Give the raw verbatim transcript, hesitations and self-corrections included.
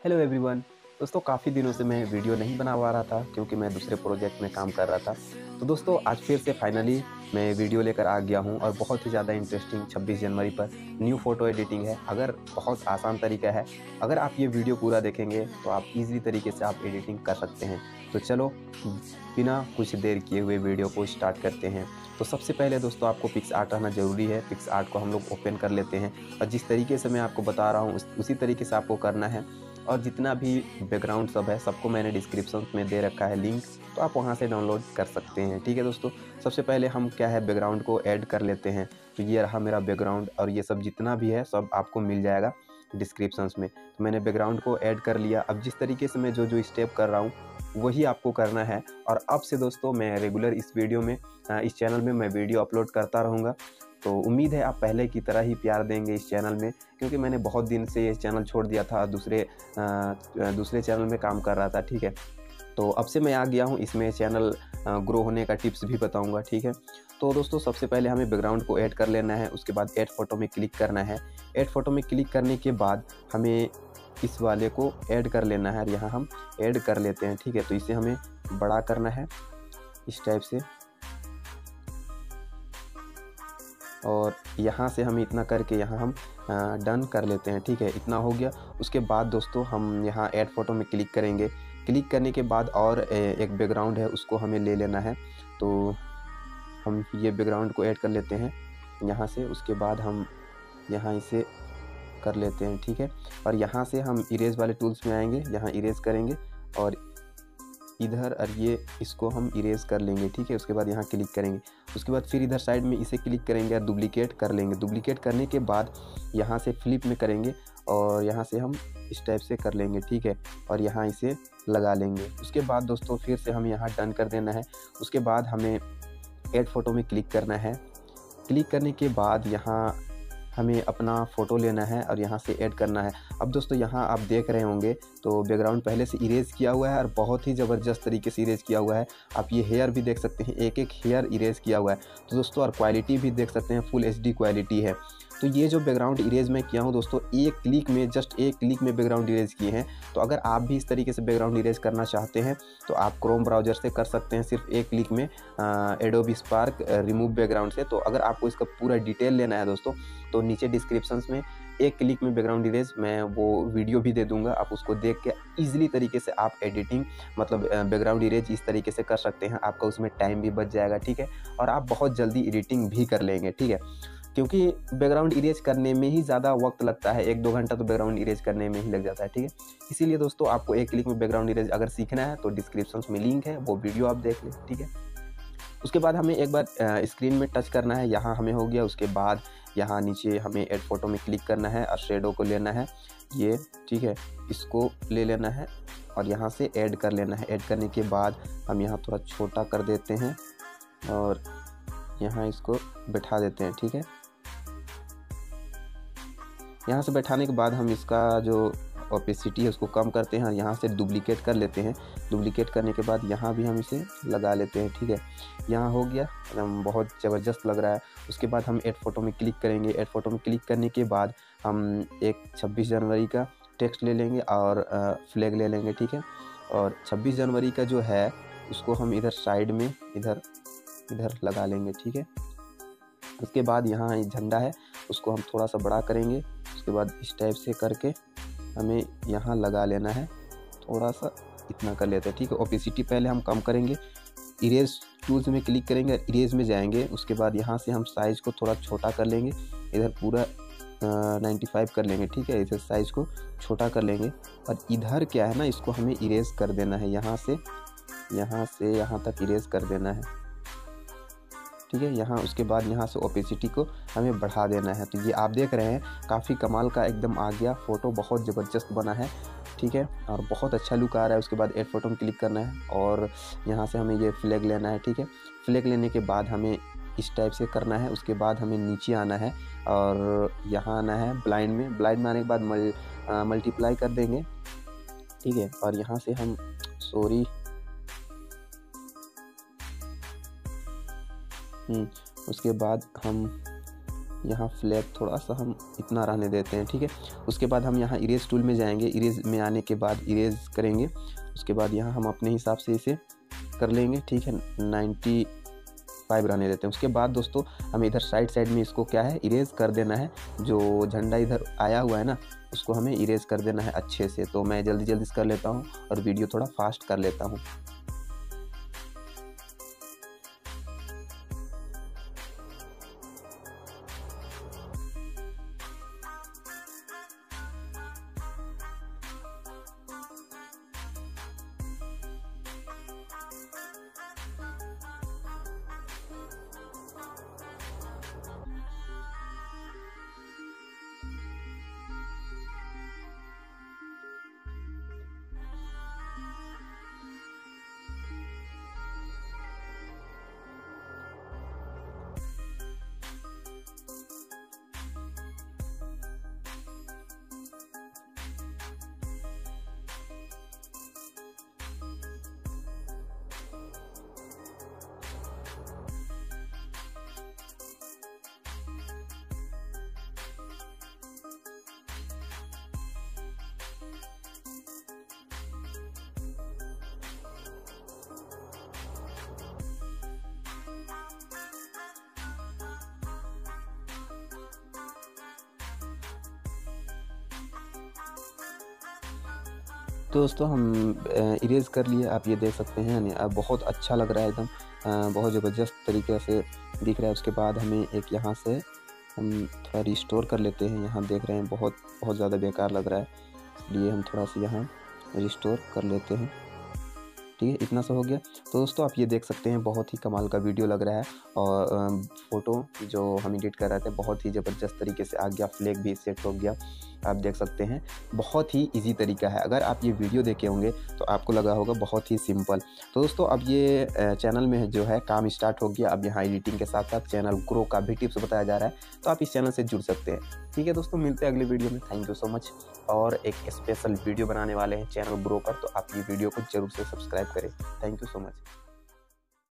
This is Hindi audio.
Hello everyone. दोस्तों काफ़ी दिनों से मैं वीडियो नहीं बना पा रहा था क्योंकि मैं दूसरे प्रोजेक्ट में काम कर रहा था। तो दोस्तों आज फिर से फाइनली मैं वीडियो लेकर आ गया हूं और बहुत ही ज़्यादा इंटरेस्टिंग छब्बीस जनवरी पर न्यू फ़ोटो एडिटिंग है। अगर बहुत आसान तरीका है, अगर आप ये वीडियो पूरा देखेंगे तो आप ईज़िली तरीके से आप एडिटिंग कर सकते हैं। तो चलो बिना कुछ देर किए हुए वीडियो को स्टार्ट करते हैं। तो सबसे पहले दोस्तों आपको पिक्स आर्ट आना ज़रूरी है। पिक्स आर्ट को हम लोग ओपन कर लेते हैं और जिस तरीके से मैं आपको बता रहा हूँ उस उसी तरीके से आपको करना है। और जितना भी बैकग्राउंड सब है सबको मैंने डिस्क्रिप्शन में दे रखा है लिंक, तो आप वहां से डाउनलोड कर सकते हैं। ठीक है दोस्तों, सबसे पहले हम क्या है बैकग्राउंड को ऐड कर लेते हैं। तो ये रहा मेरा बैकग्राउंड और ये सब जितना भी है सब आपको मिल जाएगा डिस्क्रिप्शंस में। तो मैंने बैकग्राउंड को ऐड कर लिया। अब जिस तरीके से मैं जो जो स्टेप कर रहा हूँ वही आपको करना है। और अब से दोस्तों मैं रेगुलर इस वीडियो में इस चैनल में मैं वीडियो अपलोड करता रहूँगा। तो उम्मीद है आप पहले की तरह ही प्यार देंगे इस चैनल में, क्योंकि मैंने बहुत दिन से ये चैनल छोड़ दिया था, दूसरे दूसरे चैनल में काम कर रहा था। ठीक है, तो अब से मैं आ गया हूँ इसमें, चैनल ग्रो होने का टिप्स भी बताऊंगा। ठीक है, तो दोस्तों सबसे पहले हमें बैकग्राउंड को ऐड कर लेना है, उसके बाद ऐड फोटो में क्लिक करना है। ऐड फोटो में क्लिक करने के बाद हमें इस वाले को ऐड कर लेना है और यहाँ हम ऐड कर लेते हैं। ठीक है, तो इसे हमें बड़ा करना है इस टाइप से और यहाँ से हम इतना करके यहाँ हम डन कर लेते हैं। ठीक है, इतना हो गया। उसके बाद दोस्तों हम यहाँ ऐड फोटो में क्लिक करेंगे। क्लिक करने के बाद और एक बैकग्राउंड है उसको हमें ले लेना है। तो हम ये बैकग्राउंड को ऐड कर लेते हैं यहाँ से। उसके बाद हम यहाँ इसे कर लेते हैं। ठीक है, और यहाँ से हम इरेज वाले टूल्स में आएंगे, यहाँ इरेज करेंगे और इधर और ये इसको हम इरेज कर लेंगे। ठीक है, उसके बाद यहाँ क्लिक करेंगे। उसके बाद फिर इधर साइड में इसे क्लिक करेंगे और डुप्लीकेट कर लेंगे। डुप्लीकेट करने के बाद यहाँ से फ्लिप में करेंगे और यहाँ से हम इस टाइप से कर लेंगे। ठीक है, और यहाँ इसे लगा लेंगे। उसके बाद दोस्तों फिर से हम यहाँ डन कर देना है। उसके बाद हमें ऐड फोटो में क्लिक करना है। क्लिक करने के बाद यहाँ हमें अपना फ़ोटो लेना है और यहाँ से ऐड करना है। अब दोस्तों यहाँ आप देख रहे होंगे तो बैकग्राउंड पहले से इरेज किया हुआ है और बहुत ही ज़बरदस्त तरीके से इरेज किया हुआ है। आप ये हेयर भी देख सकते हैं, एक एक हेयर इरेज किया हुआ है। तो दोस्तों और क्वालिटी भी देख सकते हैं, फुल एच डी क्वालिटी है। तो ये जो बैकग्राउंड इरेज मैं किया हूँ दोस्तों, एक क्लिक में, जस्ट एक क्लिक में बैकग्राउंड इरेज किए हैं। तो अगर आप भी इस तरीके से बैकग्राउंड इरेज करना चाहते हैं तो आप क्रोम ब्राउज़र से कर सकते हैं, सिर्फ एक क्लिक में एडोबी स्पार्क रिमूव बैकग्राउंड से। तो अगर आपको इसका पूरा डिटेल लेना है दोस्तों तो नीचे डिस्क्रिप्शंस में एक क्लिक में बैकग्राउंड इरेज मैं वो वीडियो भी दे दूंगा, आप उसको देख के ईजिली तरीके से आप एडिटिंग मतलब बैकग्राउंड इरेज इस तरीके से कर सकते हैं। आपका उसमें टाइम भी बच जाएगा। ठीक है, और आप बहुत जल्दी एडिटिंग भी कर लेंगे। ठीक है, क्योंकि बैकग्राउंड इरेज करने में ही ज़्यादा वक्त लगता है, एक दो घंटा तो बैकग्राउंड इरेज करने में ही लग जाता है। ठीक है, इसीलिए दोस्तों आपको एक क्लिक में बैकग्राउंड इरेज अगर सीखना है तो डिस्क्रिप्शन में लिंक है, वो वीडियो आप देख लें। ठीक है, उसके बाद हमें एक बार स्क्रीन में टच करना है, यहाँ हमें हो गया। उसके बाद यहाँ नीचे हमें ऐड फोटो में क्लिक करना है और शेडो को लेना है ये। ठीक है, इसको ले लेना है और यहाँ से ऐड कर लेना है। ऐड करने के बाद हम यहाँ थोड़ा छोटा कर देते हैं और यहाँ इसको बैठा देते हैं। ठीक है, यहाँ से बैठाने के बाद हम इसका जो ओपेसिटी है उसको कम करते हैं और यहाँ से डुप्लीकेट कर लेते हैं। डुप्लीकेट करने के बाद यहाँ भी हम इसे लगा लेते हैं। ठीक है, यहाँ हो गया, एकदम बहुत ज़बरदस्त लग रहा है। उसके बाद हम ऐड फोटो में क्लिक करेंगे। ऐड फोटो में क्लिक करने के बाद हम एक छब्बीस जनवरी का टेक्स्ट ले लेंगे और फ्लैग ले लेंगे। ठीक है, और छब्बीस जनवरी का जो है उसको हम इधर साइड में इधर इधर लगा लेंगे। ठीक है, उसके बाद यहाँ झंडा है उसको हम थोड़ा सा बड़ा करेंगे। उसके बाद इस टाइप से करके हमें यहाँ लगा लेना है, थोड़ा सा इतना कर लेते हैं। ठीक है, ओपेसिटी पहले हम कम करेंगे, इरेज टूल्स में क्लिक करेंगे, इरेज में जाएंगे। उसके बाद यहाँ से हम साइज़ को थोड़ा छोटा कर लेंगे, इधर पूरा नाइन्टी फाइव कर लेंगे। ठीक है, इधर साइज़ को छोटा कर लेंगे और इधर क्या है ना, इसको हमें इरेज कर देना है, यहाँ से यहाँ से यहाँ तक इरेज कर देना है। ठीक है, यहाँ उसके बाद यहाँ से ओपेसिटी को हमें बढ़ा देना है। तो ये आप देख रहे हैं काफ़ी कमाल का एकदम आ गया, फ़ोटो बहुत ज़बरदस्त बना है। ठीक है, और बहुत अच्छा लुक आ रहा है। उसके बाद ऐड फोटो में क्लिक करना है और यहाँ से हमें ये फ्लैग लेना है। ठीक है, फ्लैग लेने के बाद हमें इस टाइप से करना है। उसके बाद हमें नीचे आना है और यहाँ आना है ब्लाइंड में। ब्लाइंड में आने के बाद मल मल्टीप्लाई कर देंगे। ठीक है, और यहाँ से हम सॉरी उसके बाद हम यहाँ फ्लैग थोड़ा सा हम इतना रहने देते हैं, ठीक है। उसके बाद हम यहाँ इरेज टूल में जाएंगे, इरेज में आने के बाद इरेज करेंगे। उसके बाद यहाँ हम अपने हिसाब से इसे कर लेंगे, ठीक है। नाइन्टी फाइव रहने देते हैं। उसके बाद दोस्तों हमें इधर साइड साइड में इसको क्या है, इरेज कर देना है। जो झंडा इधर आया हुआ है ना, उसको हमें इरेज कर देना है अच्छे से। तो मैं जल्दी जल्दी कर लेता हूँ और वीडियो थोड़ा फास्ट कर लेता हूँ। तो दोस्तों हम इरेज कर लिए, आप ये देख सकते हैं यानी अब बहुत अच्छा लग रहा है, एकदम बहुत ज़बरदस्त तरीके से दिख रहा है। उसके बाद हमें एक यहाँ से हम थोड़ा रिस्टोर कर लेते हैं। यहाँ देख रहे हैं बहुत बहुत ज़्यादा बेकार लग रहा है, इसलिए हम थोड़ा सा यहाँ रिस्टोर कर लेते हैं, ठीक है। इतना सा हो गया। तो दोस्तों आप ये देख सकते हैं बहुत ही कमाल का वीडियो लग रहा है और फ़ोटो जो हम एडिट कर रहे थे बहुत ही ज़बरदस्त तरीके से आ गया, फ्लैग भी सेट हो गया, आप देख सकते हैं। बहुत ही इजी तरीका है। अगर आप ये वीडियो देखे होंगे तो आपको लगा होगा बहुत ही सिंपल। तो दोस्तों अब ये चैनल में जो है काम स्टार्ट हो गया। अब यहाँ एडिटिंग के साथ साथ चैनल ग्रो का भी टिप्स बताया जा रहा है, तो आप इस चैनल से जुड़ सकते हैं, ठीक है दोस्तों। मिलते हैं अगले वीडियो में। Thank you so much. और एक स्पेशल वीडियो बनाने वाले हैं चैनल ग्रो पर, तो आप ये वीडियो को जरूर से सब्सक्राइब करें। Thank you so much.